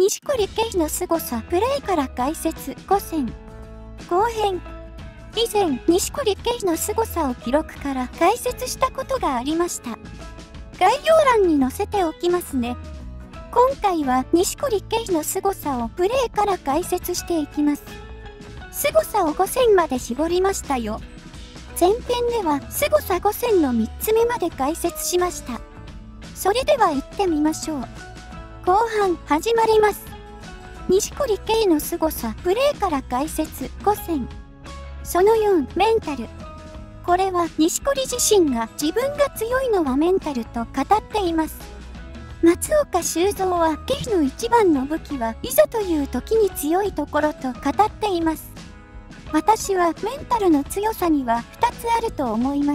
錦織圭の凄さプレーから解説5選後編。以前錦織圭の凄さを記録から解説したことがありました。概要欄に載せておきますね。今回は錦織圭の凄さをプレーから解説していきます。凄さを5選まで絞りましたよ。前編では凄さ5選の3つ目まで解説しました。それでは行ってみましょう。後半始まります。錦織圭の凄さプレーから解説5選。その4、メンタル。これは錦織自身が自分が強いのはメンタルと語っています。松岡修造は圭の一番の武器はいざという時に強いところと語っています。私はメンタルの強さには2つあると思います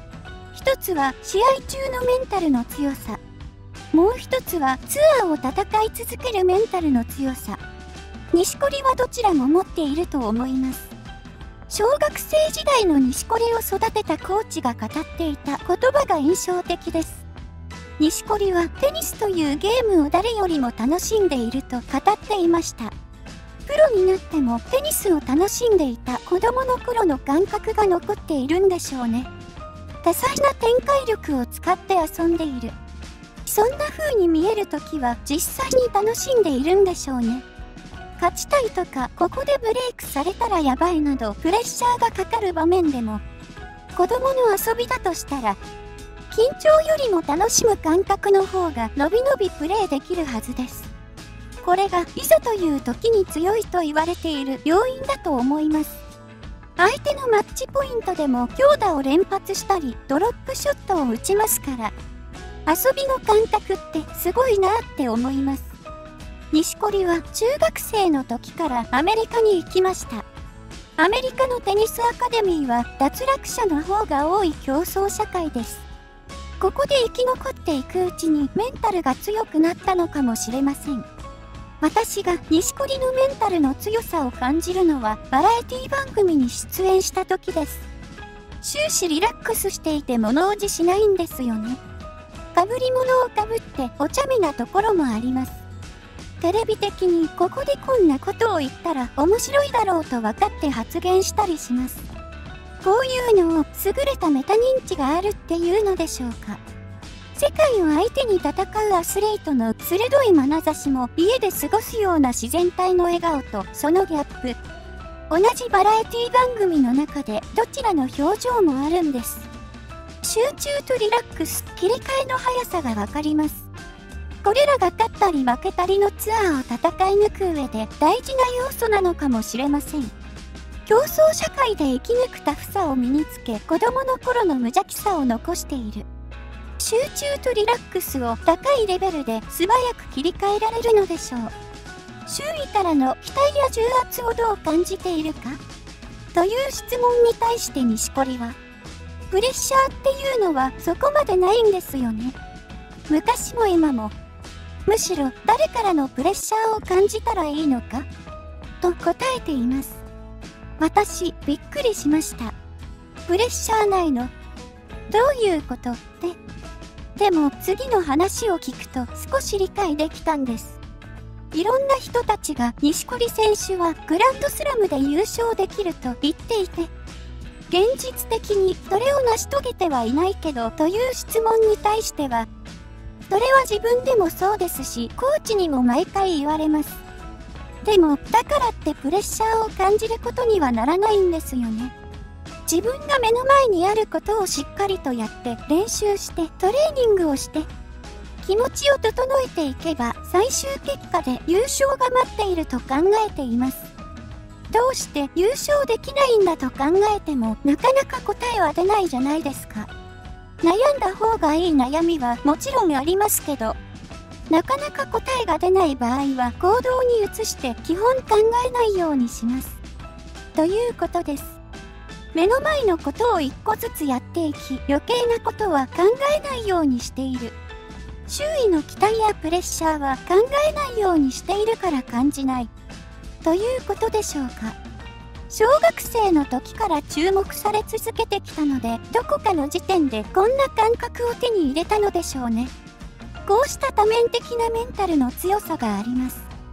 。1つは試合中のメンタルの強さ。もう1つはツアーを戦い続けるメンタルの強さ。錦織はどちらも持っていると思います。小学生時代の錦織を育てたコーチが語っていた言葉が印象的です。錦織はテニスというゲームを誰よりも楽しんでいると語っていました。プロになってもテニスを楽しんでいた子供の頃の感覚が残っているんでしょうね。多彩な展開力を使って遊んでいる。そんな風に見えるときは実際に楽しんでいるんでしょうね。勝ちたいとかここでブレイクされたらやばいなどプレッシャーがかかる場面でも子供の遊びだとしたら緊張よりも楽しむ感覚の方がのびのびプレーできるはずです。これがいざという時に強いと言われている要因だと思います。相手のマッチポイントでも強打を連発したりドロップショットを打ちますから遊びの感覚ってすごいなって思います。錦織は中学生の時からアメリカに行きました。アメリカのテニスアカデミーは脱落者の方が多い競争社会です。ここで生き残っていくうちにメンタルが強くなったのかもしれません。私が錦織のメンタルの強さを感じるのはバラエティ番組に出演した時です。終始リラックスしていて物おじしないんですよね。かぶり物をかぶってお茶目なところもあります。テレビ的にここでこんなことを言ったら面白いだろうと分かって発言したりします。こういうのを優れたメタ認知があるっていうのでしょうか。世界を相手に戦うアスリートの鋭い眼差しも家で過ごすような自然体の笑顔とそのギャップ。同じバラエティ番組の中でどちらの表情もあるんです。集中とリラックス、切り替えの速さがわかります。これらが勝ったり負けたりのツアーを戦い抜く上で大事な要素なのかもしれません。競争社会で生き抜くタフさを身につけ子供の頃の無邪気さを残している。集中とリラックスを高いレベルで素早く切り替えられるのでしょう。周囲からの期待や重圧をどう感じているかという質問に対して錦織はプレッシャーっていうのはそこまでないんですよね。昔も今も。むしろ誰からのプレッシャーを感じたらいいのかと答えています。私びっくりしました。プレッシャーないの？どういうことって。でも次の話を聞くと少し理解できたんです。いろんな人たちが錦織選手はグランドスラムで優勝できると言っていて現実的にそれを成し遂げてはいないけどという質問に対してはそれは自分でもそうですしコーチにも毎回言われます。でもだからってプレッシャーを感じることにはならないんですよね。自分が目の前にあることをしっかりとやって練習してトレーニングをして気持ちを整えていけば最終結果で優勝が待っていると考えています。どうして優勝できないんだと考えてもなかなか答えは出ないじゃないですか。悩んだ方がいい悩みはもちろんありますけどなかなか答えが出ない場合は行動に移して基本考えないようにします。ということです。目の前のことを一個ずつやっていき余計なことは考えないようにしている。周囲の期待やプレッシャーは考えないようにしているから感じないということでしょうか。小学生の時から注目され続けてきたのでどこかの時点でこんな感覚を手に入れたのでしょうね。こうした多面的なメンタルの強さがあります。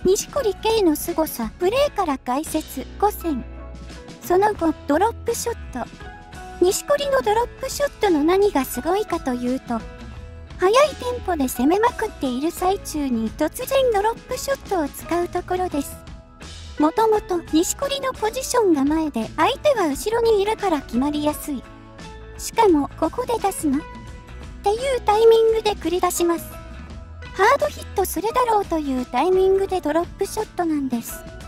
錦織圭の凄さ、プレーから解説5選。その後、ドロップショット。錦織のドロップショットの何がすごいかというと、速いテンポで攻めまくっている最中に突然ドロップショットを使うところです。もともと錦織のポジションが前で相手は後ろにいるから決まりやすい。しかもここで出すのっていうタイミングで繰り出します。ハードヒットするだろうというタイミングでドロップショットなんです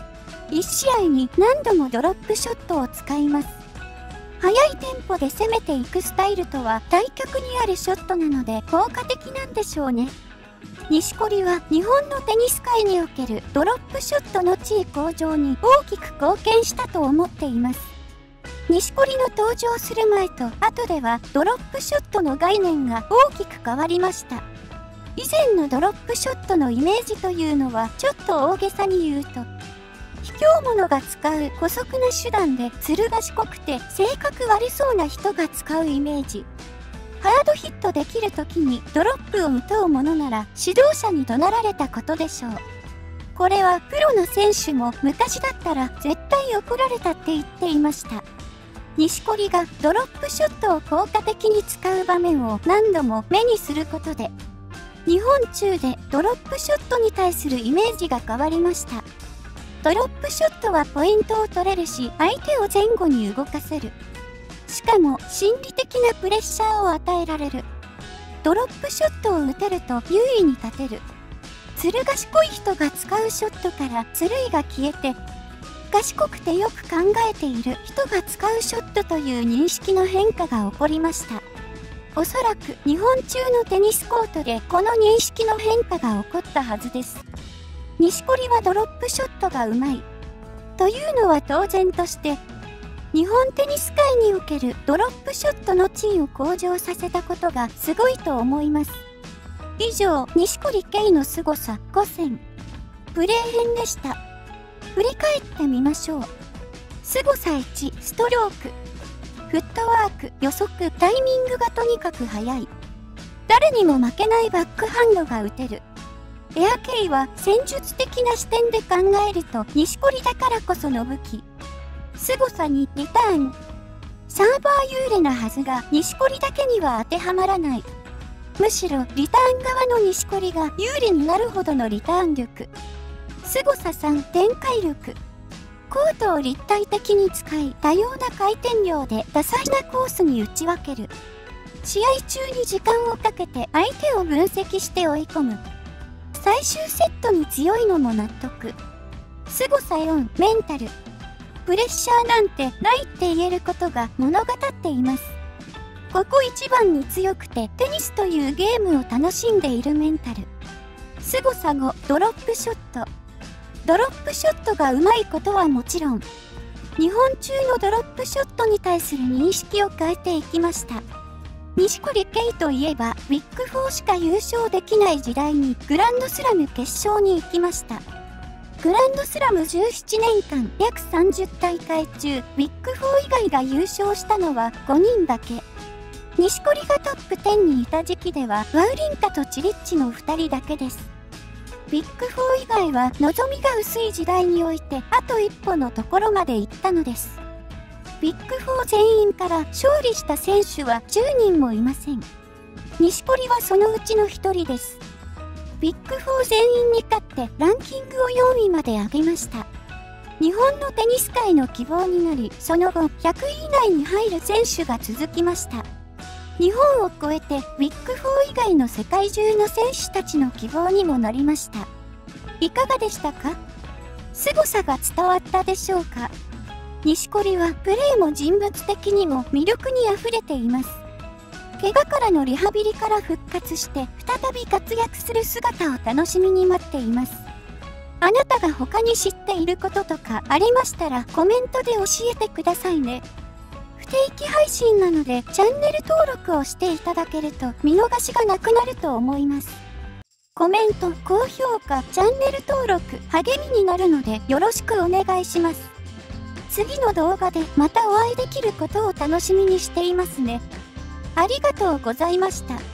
。1試合に何度もドロップショットを使います。速いテンポで攻めていくスタイルとは対極にあるショットなので効果的なんでしょうね。錦織は日本のテニス界におけるドロップショットの地位向上に大きく貢献したと思っています。錦織の登場する前と後ではドロップショットの概念が大きく変わりました。以前のドロップショットのイメージというのはちょっと大げさに言うと、卑怯者が使う姑息な手段でずる賢くて性格悪そうな人が使うイメージ。ハードヒットできる時にドロップを打とうものなら指導者に怒鳴られたことでしょう。これはプロの選手も昔だったら絶対怒られたって言っていました。錦織がドロップショットを効果的に使う場面を何度も目にすることで、日本中でドロップショットに対するイメージが変わりました。ドロップショットはポイントを取れるし、相手を前後に動かせる。しかも心理的なプレッシャーを与えられる。ドロップショットを打てると優位に立てる。ずる賢い人が使うショットからずるいが消えて、賢くてよく考えている人が使うショットという認識の変化が起こりました。おそらく日本中のテニスコートでこの認識の変化が起こったはずです。錦織はドロップショットがうまい。というのは当然として、日本テニス界におけるドロップショットの地位を向上させたことがすごいと思います。以上、錦織圭の凄さ5選。プレー編でした。振り返ってみましょう。凄さ1、ストローク。フットワーク、予測、タイミングがとにかく速い。誰にも負けないバックハンドが打てる。エアケイは戦術的な視点で考えると錦織だからこその武器。凄さにリターン。サーバー有利なはずが錦織だけには当てはまらない。むしろリターン側の錦織が有利になるほどのリターン力。凄さ3、展開力。コートを立体的に使い多様な回転量で多彩なコースに打ち分ける。試合中に時間をかけて相手を分析して追い込む。最終セットに強いのも納得。凄さ4、メンタル。プレッシャーなんてないって言えることが物語っています。ここ一番に強くてテニスというゲームを楽しんでいるメンタル。凄さ5、ドロップショット。ドロップショットが上手いことはもちろん、日本中のドロップショットに対する認識を変えていきました。錦織圭といえば、ウィッグ4しか優勝できない時代にグランドスラム決勝に行きました。グランドスラム17年間約30大会中、ウィッグ4以外が優勝したのは5人だけ。錦織がトップ10にいた時期では、ワウリンカとチリッチの2人だけです。ウィッグ4以外は望みが薄い時代において、あと一歩のところまで行ったのです。ウィッグ4全員から勝利した選手は10人もいません。錦織はそのうちの1人です。ウィッグ4全員に勝ってランキングを4位まで上げました。日本のテニス界の希望になり、その後100位以内に入る選手が続きました。日本を超えてウィッグ4以外の世界中の選手たちの希望にもなりました。いかがでしたか？凄さが伝わったでしょうか？錦織はプレーも人物的にも魅力にあふれています。怪我からのリハビリから復活して再び活躍する姿を楽しみに待っています。あなたが他に知っていることとかありましたらコメントで教えてくださいね。不定期配信なのでチャンネル登録をしていただけると見逃しがなくなると思います。コメント、高評価、チャンネル登録、励みになるのでよろしくお願いします。次の動画でまたお会いできることを楽しみにしていますね。ありがとうございました。